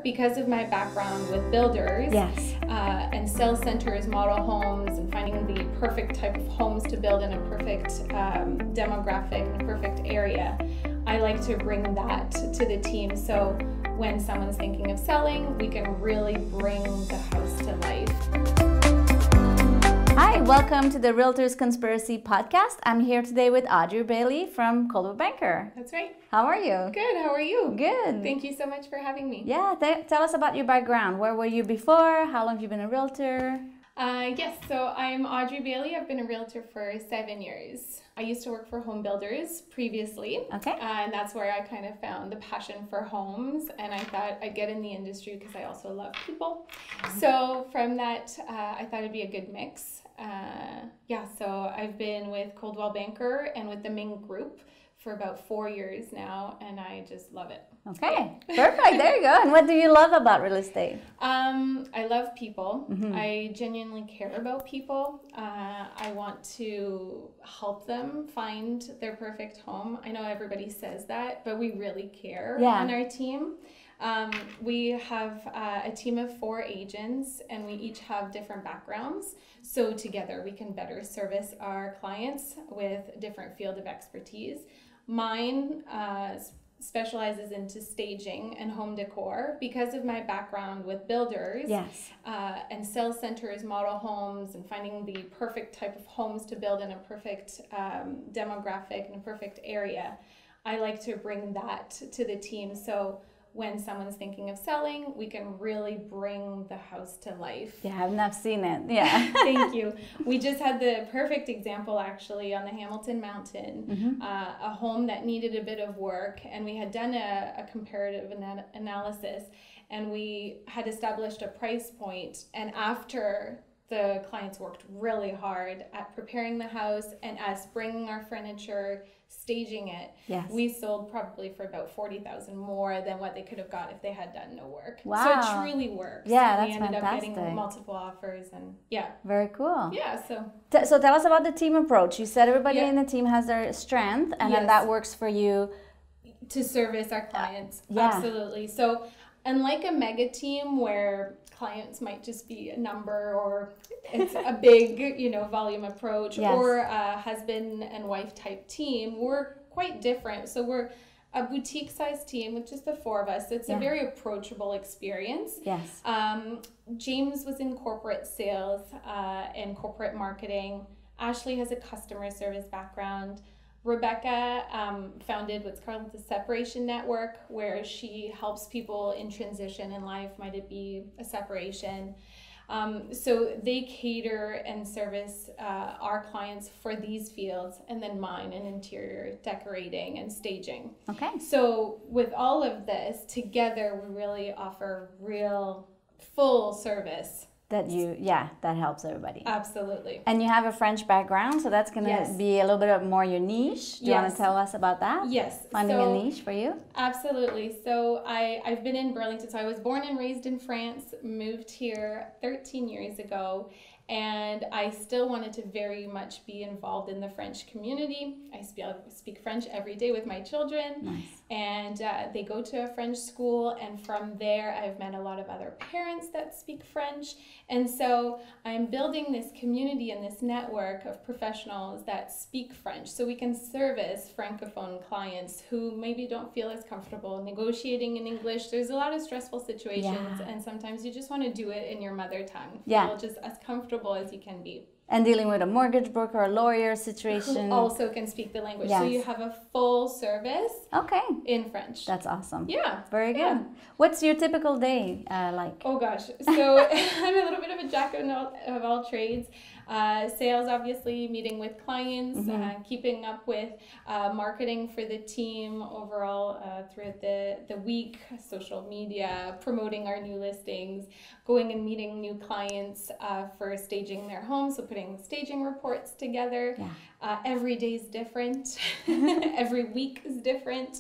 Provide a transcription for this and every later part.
because of my background with builders and sales centers, model homes, and finding the perfect type of homes to build in a perfect demographic, in a perfect area, I like to bring that to the team. So when someone's thinking of selling, we can really bring the house to life. Hi, welcome to the Realtors Conspiracy Podcast. I'm here today with Audrey Bailey from Coldwell Banker. That's right. How are you? Good, how are you? Good. Thank you so much for having me. Yeah, tell us about your background. Where were you before? How long have you been a realtor? Yes, so I'm Audrey Bailey. I've been a realtor for 7 years. I used to work for home builders previously. Okay. And that's where I kind of found the passion for homes. And I thought I'd get in the industry because I also love people. So from that, I thought it'd be a good mix. So I've been with Coldwell Banker and with the MINK Group for about 4 years now, and I just love it. Okay, perfect. There you go. And what do you love about real estate? I love people. I genuinely care about people. I want to help them find their perfect home. I know everybody says that, but we really care on our team. We have a team of 4 agents, and we each have different backgrounds. So together we can better service our clients with different field of expertise. Mine specializes into staging and home decor because of my background with builders and sales centers, model homes, and finding the perfect type of homes to build in a perfect demographic, in a perfect area. I like to bring that to the team. So when someone's thinking of selling, we can really bring the house to life. Yeah, I've not seen it. Yeah. Thank you. We just had the perfect example actually on the Hamilton Mountain, a home that needed a bit of work, and we had done a comparative analysis, and we had established a price point, and after the clients worked really hard at preparing the house and us bringing our furniture, staging it. We sold probably for about $40,000 more than what they could have got if they had done no work. Wow. So it truly works. Yeah, that's we ended fantastic. up getting multiple offers, and Very cool. Yeah, so. So tell us about the team approach. You said everybody in the team has their strength, and then that works for you. To service our clients. Absolutely. So unlike a mega team where clients might just be a number, or it's a big, volume approach, or a husband and wife type team, we're quite different. So we're a boutique size team with just the 4 of us. It's a very approachable experience. James was in corporate sales and corporate marketing. Ashley has a customer service background. Rebecca founded what's called the Separation Network, where she helps people in transition in life, might it be a separation. So they cater and service our clients for these fields, and then mine in interior decorating and staging. Okay. So with all of this together, we really offer real full service. That helps everybody. Absolutely. And you have a French background, so that's going to be a little bit more your niche. Do you want to tell us about that? Yes. Finding a niche for you? Absolutely. So I've been in Burlington. So I was born and raised in France, moved here 13 years ago, and I still wanted to very much be involved in the French community. I speak French every day with my children. Nice. And they go to a French school, and from there I've met a lot of other parents that speak French. And so I'm building this community and this network of professionals that speak French, so we can service Francophone clients who maybe don't feel as comfortable negotiating in English. There's a lot of stressful situations, and sometimes you just want to do it in your mother tongue. Feel just as comfortable as you can be. And dealing with a mortgage broker or a lawyer situation. Who also can speak the language. So you have a full service in French. That's awesome. Yeah. Very good. What's your typical day like? Oh gosh. So I'm a little bit of a jack of all trades. Sales, obviously, meeting with clients, keeping up with marketing for the team overall throughout the week, social media, promoting our new listings, going and meeting new clients for staging their homes, so putting staging reports together. Every day is different. Every week is different.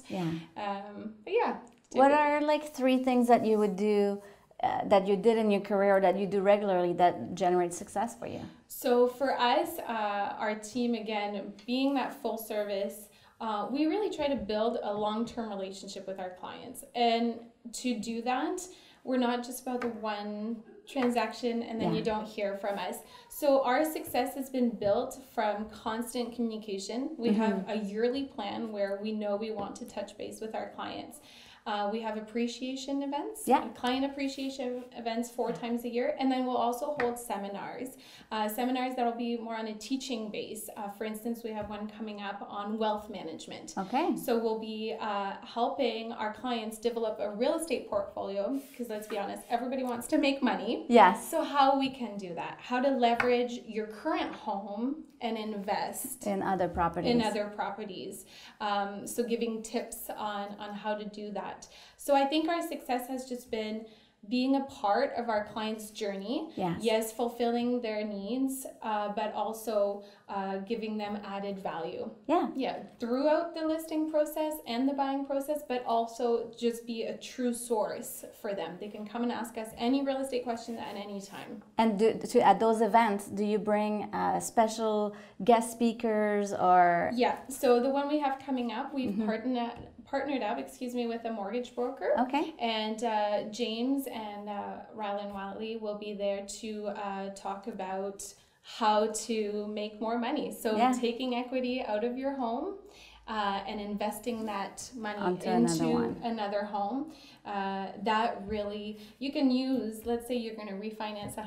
But yeah. What are like 3 things that you would do that you did in your career or that you do regularly that generates success for you? So for us, our team, again, being that full service, we really try to build a long-term relationship with our clients. And to do that, we're not just about the one transaction and then you don't hear from us. So our success has been built from constant communication. We have a yearly plan where we know we want to touch base with our clients. We have appreciation events, client appreciation events 4 times a year, and then we'll also hold seminars. Seminars that'll be more on a teaching base. For instance, we have one coming up on wealth management. Okay. So we'll be helping our clients develop a real estate portfolio, because let's be honest, everybody wants to make money. Yes. So how we can do that, how to leverage your current home and invest in other properties. So giving tips on how to do that. So I think our success has just been being a part of our clients' journey. Yes, fulfilling their needs, but also giving them added value. Throughout the listing process and the buying process, but also just be a true source for them. They can come and ask us any real estate question at any time. And at those events, do you bring special guest speakers or? Yeah, so the one we have coming up, we've partnered up with a mortgage broker. Okay. And James and Rylan Wiley will be there to talk about how to make more money. So taking equity out of your home and investing that money into another home. That really, you can use, let's say you're going to refinance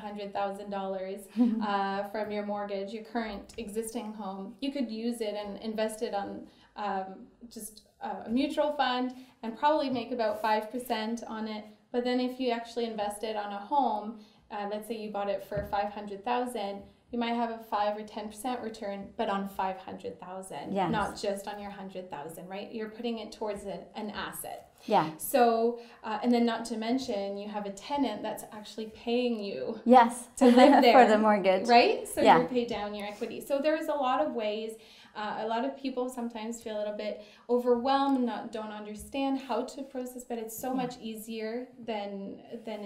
$100,000 from your mortgage, your current existing home. You could use it and invest it on just a mutual fund and probably make about 5% on it. But then if you actually invest it on a home, let's say you bought it for $500,000, you might have a 5 or 10% return, but on $500,000, not just on your $100,000, right? You're putting it towards an asset. So, and then not to mention, you have a tenant that's actually paying you to live there for the mortgage, right? So you pay down your equity. So there's a lot of ways. A lot of people sometimes feel a little bit overwhelmed and don't understand how to process, but it's so much easier than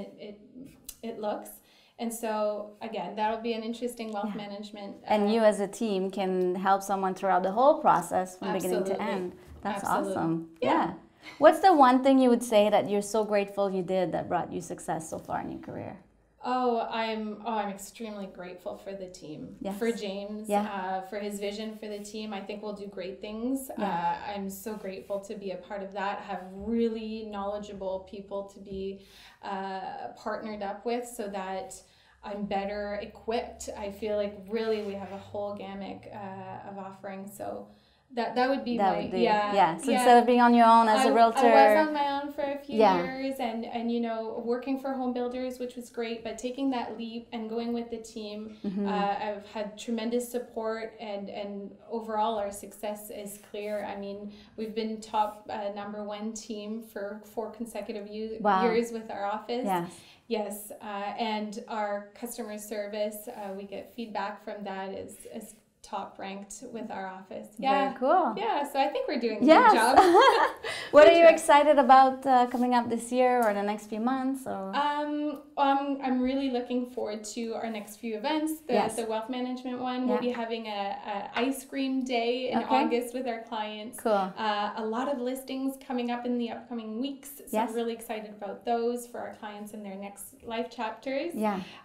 it looks. And so, again, that'll be an interesting wealth management. And you as a team can help someone throughout the whole process from beginning to end. That's awesome. Yeah. What's the one thing you would say that you're so grateful you did that brought you success so far in your career? I'm extremely grateful for the team, for James, for his vision for the team. I think we'll do great things. I'm so grateful to be a part of that, have really knowledgeable people to be partnered up with so that I'm better equipped. I feel like really we have a whole gamut of offerings. So that would be So instead of being on your own as a realtor, I was on my own for a few years, and working for home builders, which was great. But taking that leap and going with the team, I've had tremendous support, and overall our success is clear. I mean, we've been top #1 team for 4 consecutive years with our office. Yes, and our customer service, we get feedback from that is top ranked with our office. Very cool. Yeah, so I think we're doing a good job. What are you excited about coming up this year or the next few months? Or? I'm really looking forward to our next few events. The wealth management one. We'll be having a ice cream day in August with our clients. Cool. A lot of listings coming up in the upcoming weeks. So I'm really excited about those for our clients in their next life chapters.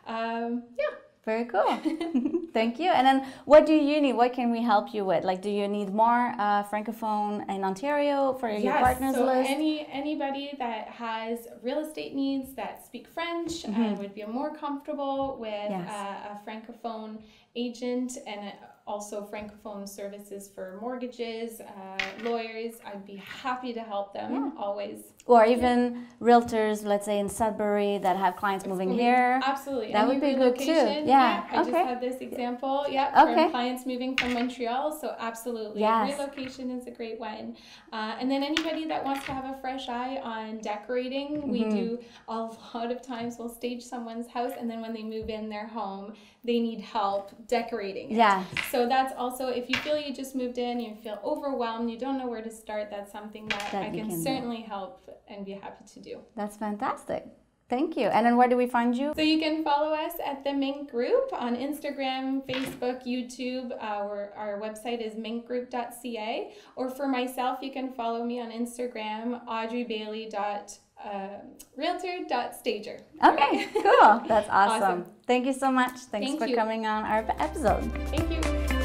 Very cool. Thank you. And then what do you need? What can we help you with? Like, do you need more Francophone in Ontario for your partners list? Anybody that has real estate needs that speak French and would be more comfortable with a Francophone agent and also Francophone services for mortgages, lawyers, I'd be happy to help them always. Or even realtors, let's say in Sudbury, that have clients moving here. Absolutely. That would be good too. I just had this example, from clients moving from Montreal, so absolutely. Relocation is a great one. And then anybody that wants to have a fresh eye on decorating, we do a lot of times we'll stage someone's house, and then when they move in their home, they need help decorating it. So that's also, if you feel you just moved in, you feel overwhelmed, you don't know where to start, that's something that I can certainly help and be happy to do. That's fantastic. Thank you. And then where do we find you? So you can follow us at the MINK Group on Instagram, Facebook, YouTube. Our website is minkgroup.ca. Or for myself, you can follow me on Instagram, audreybailey.com. realtor.stager. Okay, cool. That's awesome. Thank you so much. Thanks for you. coming on our episode. Thank you.